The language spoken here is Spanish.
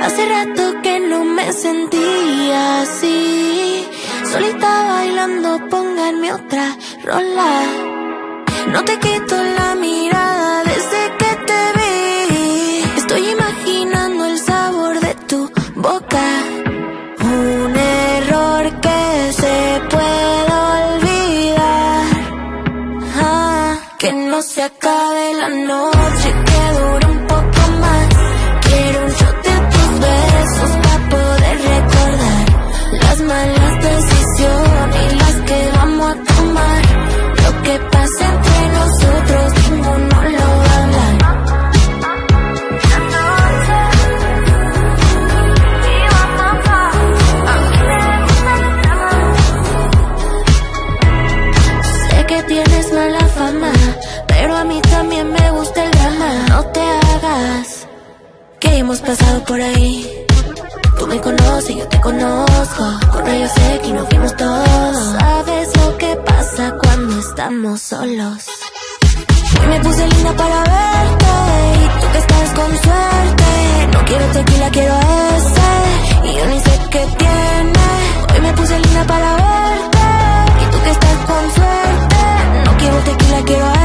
Hace rato que no me sentía así, solita bailando, pónganme otra rola. No te quito la mirada desde que te vi. Estoy imaginando el sabor de tu boca. Un error que se puede olvidar. Que no se acabe la noche, que dure un poco más. Quiero un shot de tus besos para poder recordar las malas decisiones y las que vamos a tomar. Lo que pasa entre nosotros ninguno lo va a hablar. Sé que tienes mala fama, pero a mí también me gusta el drama. No te hagas que hemos pasado por ahí. Tú me conoces, yo te conozco. Con rayos X nos vimos todos. Sabes lo que pasa cuando estamos solos. Hoy me puse linda para verte, y tú que estás con suerte. No quiero tequila, quiero ese, y yo ni sé qué tiene. Hoy me puse linda para verte, y tú que estás con suerte. No quiero tequila, quiero ese.